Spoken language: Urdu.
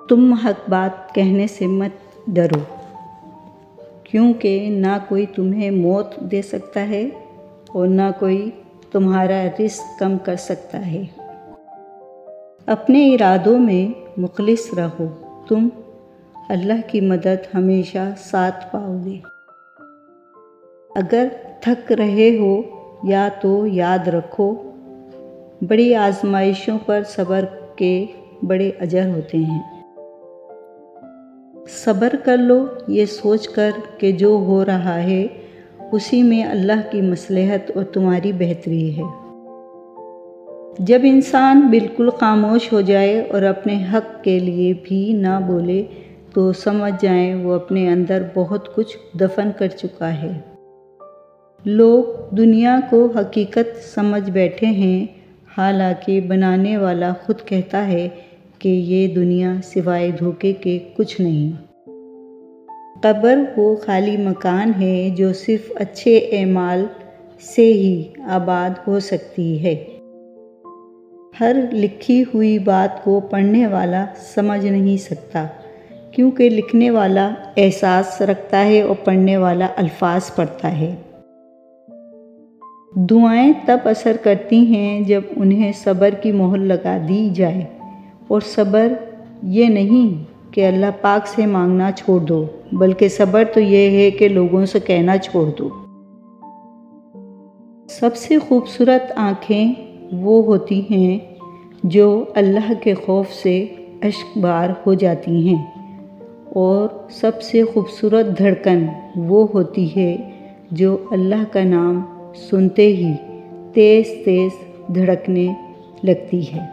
تم حق بات کہنے سے مت ڈرو، کیونکہ نہ کوئی تمہیں موت دے سکتا ہے اور نہ کوئی تمہارا رزق کم کر سکتا ہے۔ اپنے ارادوں میں مخلص رہو، تم اللہ کی مدد ہمیشہ ساتھ پاؤ گے۔ اگر تھک رہے ہو یا تو یاد رکھو، بڑی آزمائشوں پر صبر کے بڑے اجر ہوتے ہیں۔ صبر کر لو یہ سوچ کر کہ جو ہو رہا ہے اسی میں اللہ کی مصلحت اور تمہاری بہتری ہے۔ جب انسان بالکل خاموش ہو جائے اور اپنے حق کے لیے بھی نہ بولے تو سمجھ جائیں وہ اپنے اندر بہت کچھ دفن کر چکا ہے۔ لوگ دنیا کو حقیقت سمجھ بیٹھے ہیں، حالانکہ بنانے والا خود کہتا ہے کہ یہ دنیا سوائے دھوکے کے کچھ نہیں۔ قبر وہ خالی مکان ہے جو صرف اچھے اعمال سے ہی آباد ہو سکتی ہے۔ ہر لکھی ہوئی بات کو پڑھنے والا سمجھ نہیں سکتا، کیونکہ لکھنے والا احساس رکھتا ہے اور پڑھنے والا الفاظ پڑھتا ہے۔ دعائیں تب اثر کرتی ہیں جب انہیں صبر کی مہر لگا دی جائے، اور صبر یہ نہیں کہ اللہ پاک سے مانگنا چھوڑ دو، بلکہ صبر تو یہ ہے کہ لوگوں سے کہنا چھوڑ دو۔ سب سے خوبصورت آنکھیں وہ ہوتی ہیں جو اللہ کے خوف سے اشک بار ہو جاتی ہیں، اور سب سے خوبصورت دھڑکن وہ ہوتی ہے جو اللہ کا نام سنتے ہی تیز تیز دھڑکنے لگتی ہے۔